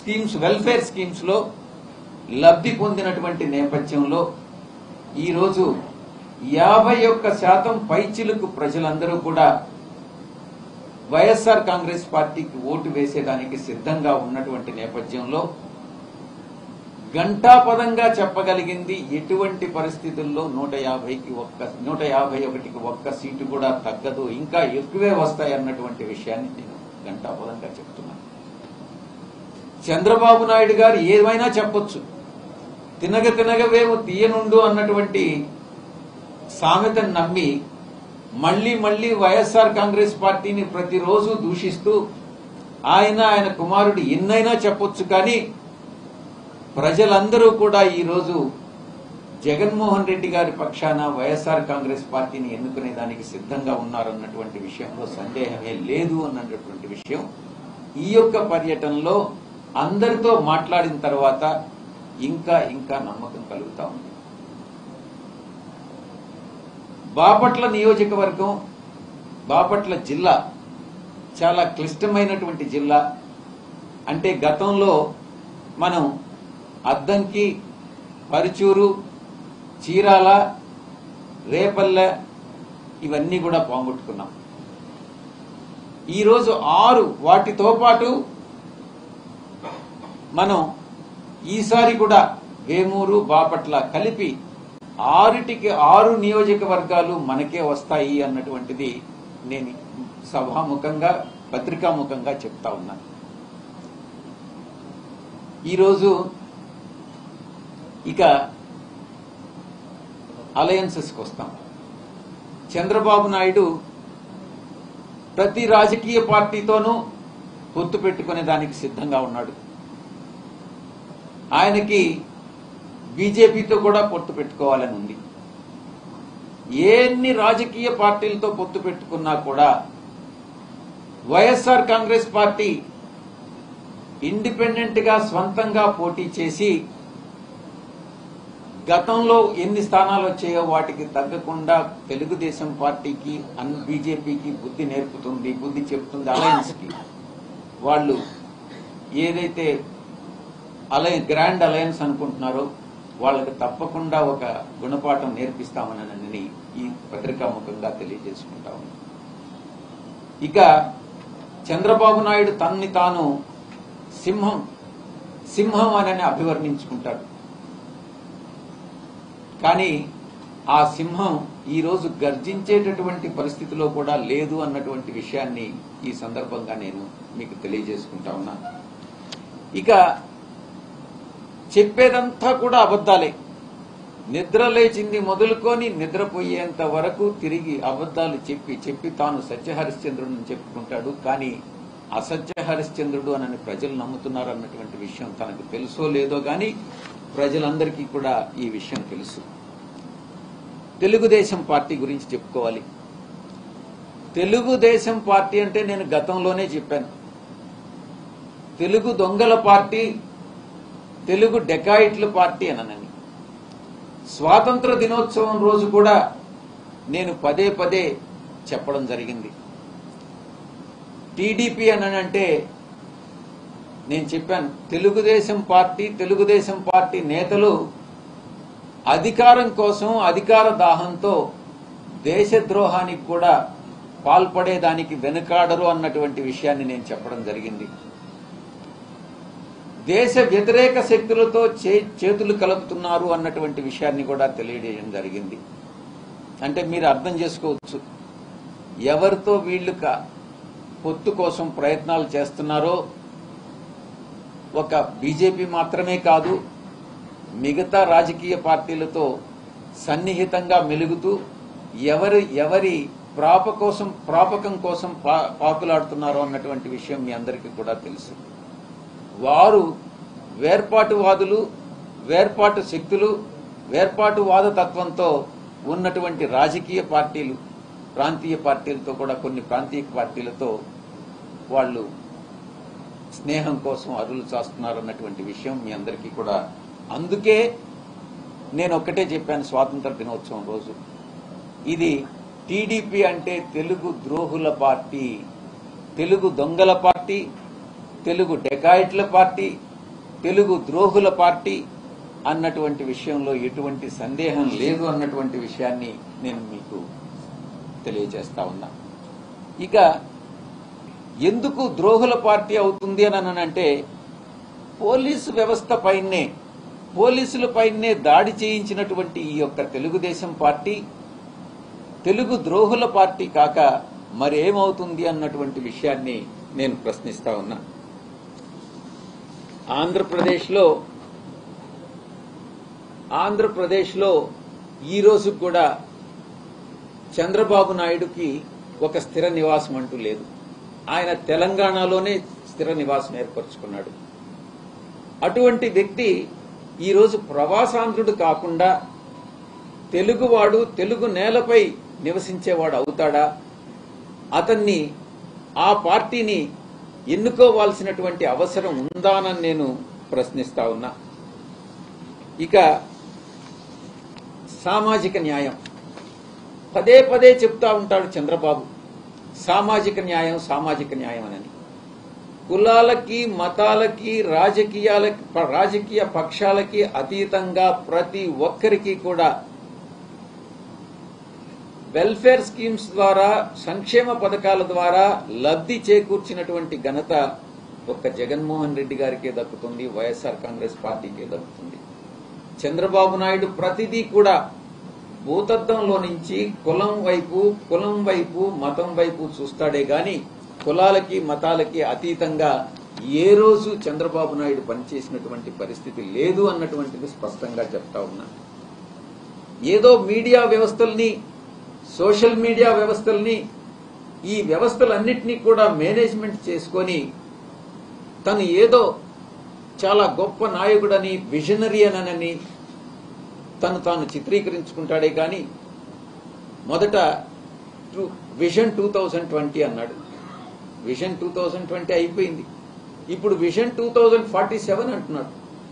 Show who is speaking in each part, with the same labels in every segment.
Speaker 1: Schemes, welfare schemes లో లబ్ధి పొందినటువంటి నేపథ్యంలో ఈరోజు 51% పైచిలుకు ప్రజలందరూ కూడా వైఎస్ఆర్ కాంగ్రెస్ పార్టీకి ఓటు వేసేదానికి సిద్ధంగా ఉన్నటువంటి నేపథ్యంలో ఘంటాపదంగా చెప్పగలిగింది ఎటువంటి పరిస్థితుల్లో 151కి ఒక్క సీటు కూడా తగ్గదు, ఇంకా ఎక్కువే వస్తాయన్నటువంటి విషయాన్ని నేను ఘంటాపదంగా చెప్తున్నాను. చంద్రబాబు నాయుడు గారు ఏమైనా చెప్పొచ్చు, తినగవేమో తీయనుండు అన్నటువంటి సామెతను నమ్మి మళ్లీ వైఎస్ఆర్ కాంగ్రెస్ పార్టీని ప్రతిరోజు దూషిస్తూ ఆయన కుమారుడు ఎన్నైనా చెప్పొచ్చు, కానీ ప్రజలందరూ కూడా ఈరోజు జగన్మోహన్ రెడ్డి గారి పక్షాన వైఎస్ఆర్ కాంగ్రెస్ పార్టీని ఎన్నుకునే దానికి సిద్ధంగా ఉన్నారన్నటువంటి విషయంలో సందేహమే లేదు అన్నటువంటి విషయం ఈ యొక్క పర్యటనలో అందరితో మాట్లాడిన తర్వాత ఇంకా నమ్మకం కలుగుతా ఉంది. బాపట్ల నియోజకవర్గం, బాపట్ల జిల్లా చాలా క్లిష్టమైనటువంటి జిల్లా. అంటే గతంలో మనం అద్దంకి, పరుచూరు, చీరాల, రేపల్లె ఇవన్నీ కూడా పోగొట్టుకున్నాం. ఈరోజు 6 వాటితో పాటు మనం ఈసారి కూడా వేమూరు, బాపట్ల కలిపి 6 నియోజకవర్గాలు మనకే వస్తాయి అన్నటువంటిది నేను సభాముఖంగా, పత్రికాముఖంగా చెప్తా ఉన్నాను. ఈరోజు ఇక అలయన్సెస్కి వస్తాం. చంద్రబాబు నాయుడు ప్రతి రాజకీయ పార్టీతోనూ పొత్తు పెట్టుకునే దానికి సిద్ధంగా ఉన్నాడు. ఆయనకి బీజేపీతో కూడా పొత్తు పెట్టుకోవాలని ఉంది. ఎన్ని రాజకీయ పార్టీలతో పొత్తు పెట్టుకున్నా కూడా వైఎస్ఆర్ కాంగ్రెస్ పార్టీ ఇండిపెండెంట్ గా స్వంతంగా పోటీ చేసి గతంలో ఎన్ని స్థానాలు వచ్చాయో వాటికి తగ్గకుండా తెలుగుదేశం పార్టీకి, బీజేపీకి బుద్ధి నేర్పుతుంది, బుద్ధి చెప్తుంది. అలయన్స్ కి వాళ్ళు ఏదైతే గ్రాండ్ అలయన్స్ అనుకుంటున్నారో వాళ్ళకి తప్పకుండా ఒక గుణపాఠం నేర్పిస్తామని ఈ పత్రికాముఖంగా తెలియజేసుకుంటా ఉన్నాం. ఇక చంద్రబాబు నాయుడు తన్ని తాను సింహం అని అభివర్ణించుకుంటాడు. కానీ ఆ సింహం ఈరోజు గర్జించేటటువంటి పరిస్థితిలో కూడా లేదు అన్నటువంటి విషయాన్ని ఈ సందర్భంగా నేను మీకు తెలియజేసుకుంటా ఉన్నా. ఇక చెప్పేదంతా కూడా అబద్దాలే. నిద్ర లేచింది మొదలుకొని నిద్రపోయేంత వరకు తిరిగి అబద్దాలు చెప్పి తాను సత్యహరిశ్చంద్రుడిని చెప్పుకుంటాడు. కానీ అసత్య హరిశ్చంద్రుడు అని ప్రజలు నమ్ముతున్నారు అన్నటువంటి విషయం తనకు తెలుసో లేదో గాని ప్రజలందరికీ కూడా ఈ విషయం తెలుసు. తెలుగుదేశం పార్టీ గురించి చెప్పుకోవాలి. తెలుగుదేశం పార్టీ అంటే నేను గతంలోనే చెప్పాను, తెలుగు దొంగల పార్టీ, తెలుగు డెకాయిట్ల పార్టీ అనని. స్వాతంత్ర దినోత్సవం రోజు కూడా నేను పదే చెప్పడం జరిగింది. టీడీపీ అంటే నేను చెప్పాను, తెలుగుదేశం పార్టీ నేతలు అధికారం కోసం, అధికార దాహంతో దేశద్రోహానికి కూడా పాల్పడేదానికి వెనుకాడరు అన్నటువంటి విషయాన్ని నేను చెప్పడం జరిగింది. దేశ వ్యతిరేక శక్తులతో చేతులు కలుపుతున్నారు అన్నటువంటి విషయాన్ని కూడా తెలియజేయడం జరిగింది. అంటే మీరు అర్థం చేసుకోవచ్చు ఎవరితో వీళ్ళు పొత్తు కోసం ప్రయత్నాలు చేస్తున్నారో. ఒక బీజేపీ మాత్రమే కాదు, మిగతా రాజకీయ పార్టీలతో సన్నిహితంగా మెలుగుతూ ఎవరి ప్రాపకం కోసం పాకులాడుతున్నారో అన్నటువంటి విషయం మీ అందరికీ కూడా తెలుసు. వారు వేర్పాటువాదులు, వేర్పాటు శక్తులు, వేర్పాటువాద తత్వంతో ఉన్నటువంటి రాజకీయ పార్టీలు, ప్రాంతీయ పార్టీలతో కూడా, కొన్ని ప్రాంతీయ పార్టీలతో వాళ్ళు స్నేహం కోసం అరులు చాస్తున్నారు అన్నటువంటి విషయం మీ అందరికీ కూడా. అందుకే నేను ఒక్కటే చెప్పాను స్వాతంత్ర దినోత్సవం రోజు, ఇది టీడీపీ అంటే తెలుగు ద్రోహుల పార్టీ, తెలుగు దొంగల పార్టీ, తెలుగు డెకాయిట్ల పార్టీ, తెలుగు ద్రోహుల పార్టీ అన్నటువంటి విషయంలో ఎటువంటి సందేహం లేదు అన్నటువంటి విషయాన్ని నేను మీకు తెలియజేస్తా ఉన్నా. ఇక ఎందుకు ద్రోహుల పార్టీ అవుతుంది అని అంటే పోలీసు వ్యవస్థ పైనే, పోలీసుల పైనే దాడి చేయించినటువంటి ఈ యొక్క తెలుగుదేశం పార్టీ తెలుగు ద్రోహుల పార్టీ కాక మరేమవుతుంది అన్నటువంటి విషయాన్ని నేను ప్రశ్నిస్తా ఉన్నా. ఆంధ్రప్రదేశ్లో ఈ రోజు కూడా చంద్రబాబు నాయుడుకి ఒక స్థిర నివాసం అంటూ లేదు. ఆయన తెలంగాణలోనే స్థిర నివాసం ఏర్పరచుకున్నాడు. అటువంటి వ్యక్తి ఈరోజు ప్రవాసాంధ్రుడు కాకుండా తెలుగువాడు, తెలుగు నేలపై నివసించేవాడు అవుతాడా? అతన్ని, ఆ పార్టీని ఎన్నుకోవాల్సినటువంటి అవసరం ఉందానని నేను ప్రశ్నిస్తా ఉన్నా. ఇక సామాజిక న్యాయం పదే పదే చెప్తా ఉంటాడు చంద్రబాబు. సామాజిక న్యాయం, సామాజిక న్యాయం అని. కులాలకి, మతాలకి, రాజకీయ పక్షాలకి అతీతంగా ప్రతి ఒక్కరికి కూడా వెల్ఫేర్ స్కీమ్స్ ద్వారా, సంక్షేమ పథకాల ద్వారా లబ్ధి చేకూర్చినటువంటి ఘనత ఒక్క జగన్మోహన్ రెడ్డి గారికే దక్కుతుంది, వైఎస్ఆర్ కాంగ్రెస్ పార్టీకే దక్కుతుంది. చంద్రబాబు నాయుడు ప్రతిదీ కూడా భూతద్దంలో నుంచి కులం వైపు, మతం వైపు చూస్తాడే గాని కులాలకి, మతాలకి అతీతంగా ఏ రోజు చంద్రబాబు నాయుడు పనిచేసినటువంటి పరిస్థితి లేదు అన్నటువంటిది స్పష్టంగా చెప్తా ఉన్నా. ఏదో మీడియా వ్యవస్థల్ని, సోషల్ మీడియా వ్యవస్థల్ని, ఈ వ్యవస్థలన్నింటినీ కూడా మేనేజ్మెంట్ చేసుకొని తను ఏదో చాలా గొప్ప నాయకుడని, విజనరీ అని తాను చిత్రీకరించుకుంటాడే గాని మొదట విజన్ 2020 అన్నాడు. విజన్ 2020 అయిపోయింది. ఇప్పుడు విజన్ 2047 అంటున్నాడు.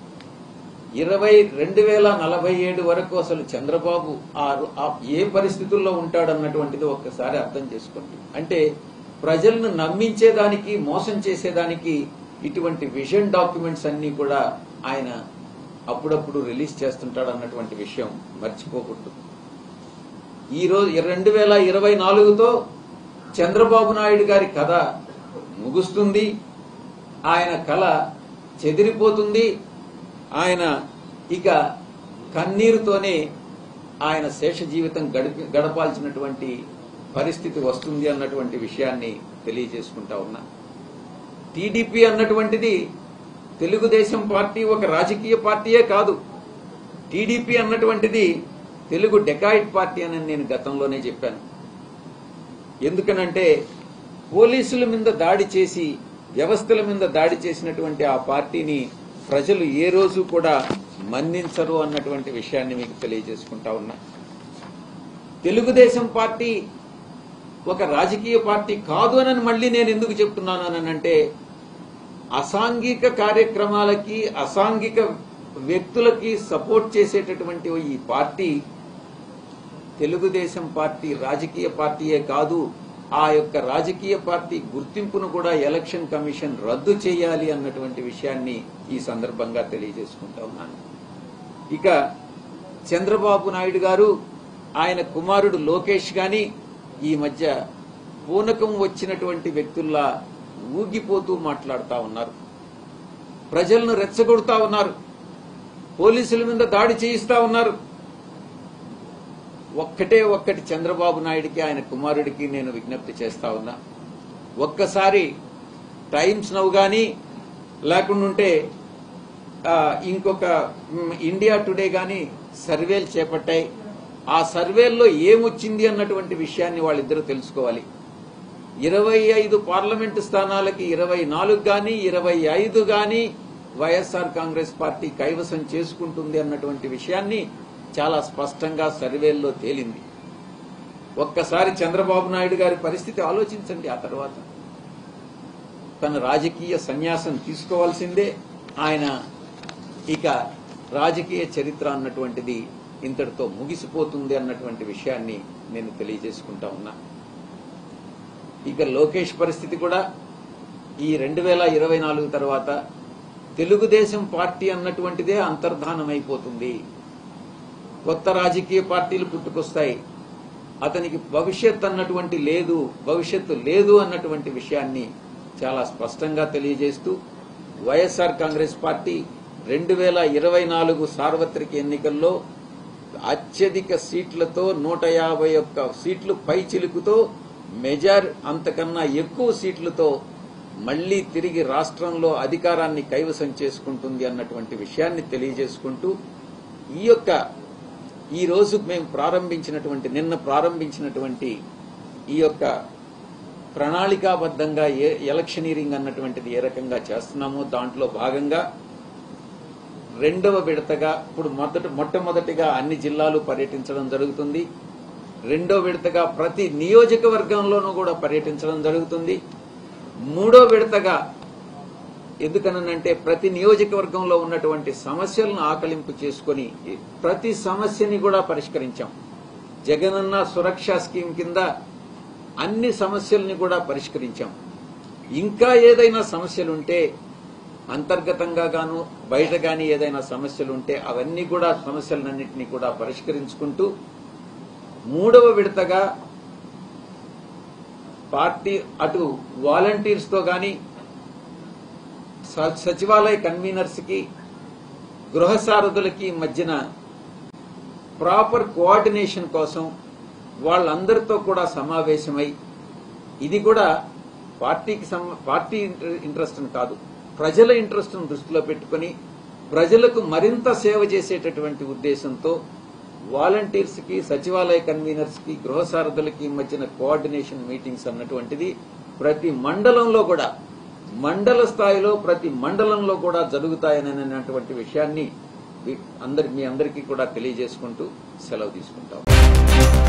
Speaker 1: 2047 వరకు అసలు చంద్రబాబు ఏ పరిస్థితుల్లో ఉంటాడన్నటువంటిది ఒక్కసారి అర్థం చేసుకోండి. అంటే ప్రజలను నమ్మించేదానికి, మోసం చేసేదానికి ఇటువంటి విజన్ డాక్యుమెంట్స్ అన్ని కూడా ఆయన అప్పుడప్పుడు రిలీజ్ చేస్తుంటాడు అన్నటువంటి విషయం మర్చిపోకూడదు. ఈ రోజు 2024తో చంద్రబాబు నాయుడు గారి కథ ముగుస్తుంది. ఆయన కళ చెదిరిపోతుంది. ఆయన ఇక కన్నీరుతోనే ఆయన శేష జీవితం గడపాల్సినటువంటి పరిస్థితి వస్తుంది అన్నటువంటి విషయాన్ని తెలియజేసుకుంటా ఉన్నా. టీడీపీ అన్నటువంటిది తెలుగుదేశం పార్టీ ఒక రాజకీయ పార్టీయే కాదు. టీడీపీ అన్నటువంటిది తెలుగు డెకాయిట్ పార్టీ అని నేను గతంలోనే చెప్పాను. ఎందుకనంటే పోలీసుల మీద దాడి చేసి, వ్యవస్థల మీద దాడి చేసినటువంటి ఆ పార్టీని ప్రజలు ఏ రోజు కూడా మన్నించరు అన్నటువంటి విషయాన్ని మీకు తెలియజేసుకుంటా ఉన్నా. తెలుగుదేశం పార్టీ ఒక రాజకీయ పార్టీ కాదు అని మళ్ళీ నేను ఎందుకు చెప్తున్నాను అనంటే అసాంఘిక కార్యక్రమాలకి, అసాంఘిక వ్యక్తులకి సపోర్ట్ చేసేటటువంటి ఈ పార్టీ తెలుగుదేశం పార్టీ రాజకీయ పార్టీయే కాదు. ఆ యొక్క రాజకీయ పార్టీ గుర్తింపును కూడా ఎలక్షన్ కమిషన్ రద్దు చేయాలి అన్నటువంటి విషయాన్ని ఈ సందర్భంగా తెలియజేసుకుంటా ఉన్నాను. ఇక చంద్రబాబు నాయుడు గారు, ఆయన కుమారుడు లోకేష్ గాని ఈ మధ్య పూనకం వచ్చినటువంటి వ్యక్తుల్లా ఊగిపోతూ మాట్లాడుతా ఉన్నారు. ప్రజలను రెచ్చగొడుతా ఉన్నారు. పోలీసుల మీద దాడి చేయిస్తా ఉన్నారు. ఒక్కటి చంద్రబాబు నాయుడికి, ఆయన కుమారుడికి నేను విజ్ఞప్తి చేస్తా ఉన్నా. ఒక్కసారి టైమ్స్ నౌ గాని, లేకుంటే ఇంకొక ఇండియా టుడే గాని సర్వేలు చేపట్టాయి. ఆ సర్వేల్లో ఏమొచ్చింది అన్నటువంటి విషయాన్ని వాళ్ళిద్దరూ తెలుసుకోవాలి. 25 పార్లమెంటు స్థానాలకి 24 గాని, 25 గాని వైఎస్ఆర్ కాంగ్రెస్ పార్టీ కైవసం చేసుకుంటుంది అన్నటువంటి విషయాన్ని చాలా స్పష్టంగా సర్వేల్లో తేలింది. ఒక్కసారి చంద్రబాబు నాయుడు గారి పరిస్థితి ఆలోచించండి. ఆ తర్వాత తన రాజకీయ సన్యాసం తీసుకోవాల్సిందే. ఆయన ఇక రాజకీయ చరిత్ర అన్నటువంటిది ఇంతటితో ముగిసిపోతుంది అన్నటువంటి విషయాన్ని నేను తెలియజేసుకుంటా ఉన్నా. ఇక లోకేష్ పరిస్థితి కూడా ఈ 2024 తర్వాత తెలుగుదేశం పార్టీ అన్నటువంటిదే అంతర్ధానమైపోతుంది. కొత్త రాజకీయ పార్టీలు పుట్టుకొస్తాయి. అతనికి భవిష్యత్ అన్నటువంటి లేదు, భవిష్యత్తు లేదు అన్నటువంటి విషయాన్ని చాలా స్పష్టంగా తెలియజేస్తూ వైఎస్ఆర్ కాంగ్రెస్ పార్టీ 2024 సార్వత్రిక ఎన్నికల్లో అత్యధిక సీట్లతో 151 సీట్లు పై చిలుకుతో అంతకన్నా ఎక్కువ సీట్లతో మళ్లీ తిరిగి రాష్ట్రంలో అధికారాన్ని కైవసం చేసుకుంటుంది అన్నటువంటి విషయాన్ని తెలియజేసుకుంటూ ఈ రోజు మేము నిన్న ప్రారంభించినటువంటి ఈ యొక్క ప్రణాళికాబద్ధంగా ఎలక్షనీరింగ్ అన్నటువంటిది ఏ రకంగా చేస్తున్నామో దాంట్లో భాగంగా రెండవ విడతగా ఇప్పుడు మొట్టమొదటిగా అన్ని జిల్లాలు పర్యటించడం జరుగుతుంది. రెండో విడతగా ప్రతి నియోజకవర్గంలోనూ కూడా పర్యటించడం జరుగుతుంది. మూడో విడతగా ఎందుకనంటే ప్రతి నియోజకవర్గంలో ఉన్నటువంటి సమస్యలను ఆకలింపు చేసుకుని ప్రతి సమస్యని కూడా పరిష్కరించాం. జగనన్న సురక్ష స్కీమ్ కింద అన్ని సమస్యల్ని కూడా పరిష్కరించాం. ఇంకా ఏదైనా సమస్యలుంటే అంతర్గతంగా గాను బయట గాని ఏదైనా సమస్యలుంటే అవన్నీ కూడా సమస్యలన్నింటినీ కూడా పరిష్కరించుకుంటూ మూడవ విడతగా పార్టీ అటు వాలంటీర్స్ తో గాని సచివాలయ కన్వీనర్స్ కి గృహ సారథులకి మధ్యన ప్రాపర్ కోఆర్డినేషన్ కోసం వాళ్ళందరితో కూడా సమావేశమై ఇది కూడా పార్టీ ఇంట్రెస్ట్ కాదు, ప్రజల ఇంట్రెస్ట్ ను దృష్టిలో పెట్టుకుని ప్రజలకు మరింత సేవ చేసేటటువంటి ఉద్దేశంతో వాలంటీర్స్ కి సచివాలయ కన్వీనర్స్ కి గృహ సారథులకి మధ్యన కోఆర్డినేషన్ మీటింగ్స్ అన్నటువంటిది ప్రతి మండలంలో కూడా మండల స్థాయిలో ప్రతి మండలంలో కూడా జరుగుతాయనేటువంటి విషయాన్ని మీ అందరికీ కూడా తెలియజేసుకుంటూ సెలవు తీసుకుంటాం.